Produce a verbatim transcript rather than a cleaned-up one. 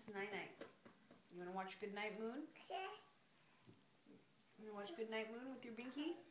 night-night. You want to watch Good Night Moon? Okay. You want to watch Good Night Moon with your binky?